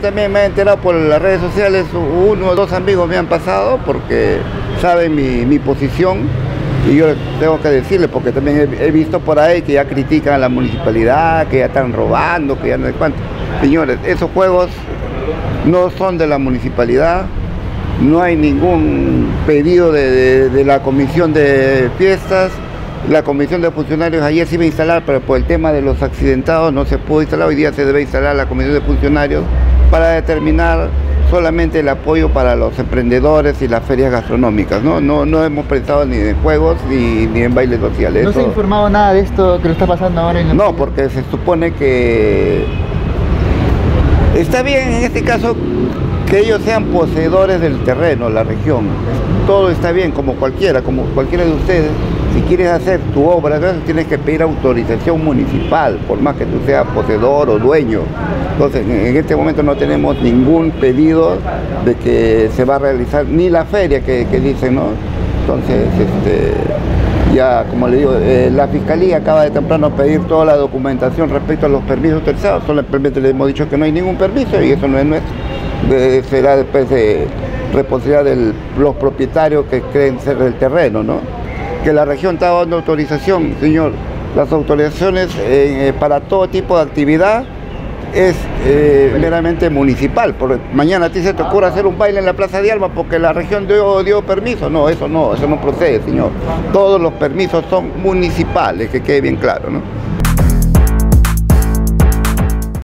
también me he enterado por las redes sociales, uno o dos amigos me han pasado porque saben mi posición y yo tengo que decirle porque también he visto por ahí que ya critican a la municipalidad, que ya están robando, que ya no sé cuánto. Señores, esos juegos no son de la municipalidad, no hay ningún pedido de la comisión de fiestas. La comisión de funcionarios ayer se iba a instalar, pero por el tema de los accidentados no se pudo instalar. Hoy día se debe instalar la comisión de funcionarios para determinar solamente el apoyo para los emprendedores y las ferias gastronómicas. No hemos pensado ni en juegos ni en bailes sociales. ¿No se ha informado nada de esto que lo está pasando ahora en la No, porque se supone que está bien en este caso que ellos sean poseedores del terreno, la región. Todo está bien, como cualquiera de ustedes. Si quieres hacer tu obra, tienes que pedir autorización municipal, por más que tú seas poseedor o dueño. Entonces, en este momento no tenemos ningún pedido de que se va a realizar, ni la feria que dicen, ¿no? Entonces, ya, como le digo, la Fiscalía acaba de temprano pedir toda la documentación respecto a los permisos autorizados. Solamente le hemos dicho que no hay ningún permiso y eso no es nuestro. Será después de responsabilidad de los propietarios que creen ser del terreno, ¿no? Que la región está dando autorización, señor. Las autorizaciones para todo tipo de actividad es meramente municipal. Porque mañana a ti se te ocurre hacer un baile en la Plaza de Armas porque la región dio permiso. No, eso no procede, señor. Todos los permisos son municipales, que quede bien claro, ¿no?